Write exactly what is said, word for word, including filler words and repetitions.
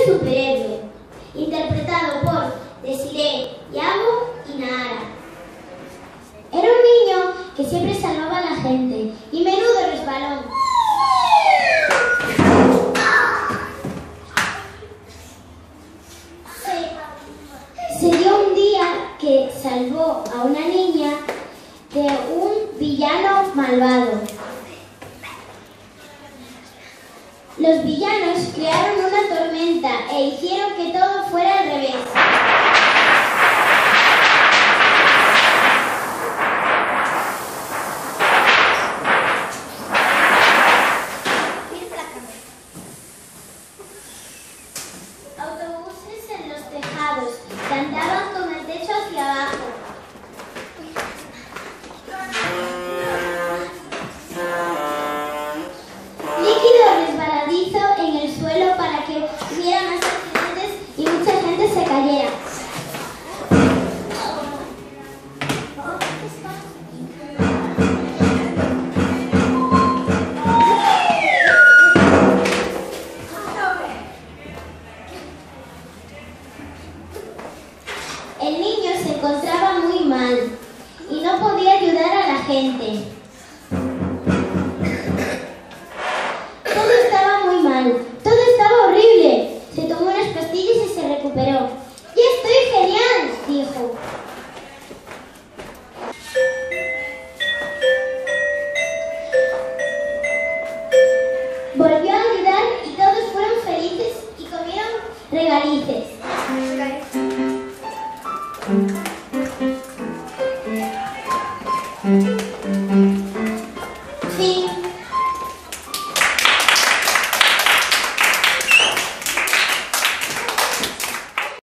superhéroe, interpretado por Desiree, Yago y Nahara. Era un niño que siempre salvaba a la gente y menudo resbalón. Se, se dio un día que salvó a una niña de un villano malvado. Los villanos crearon una tormenta e hicieron que todo fuera al revés. Autobuses en los tejados que andaban con el techo hacia abajo. Líquido resbaladizo en el suelo para que hubiera más accidentes y mucha gente se cayera. El niño se encontraba muy mal y no podía ayudar a la gente. Todo estaba muy mal.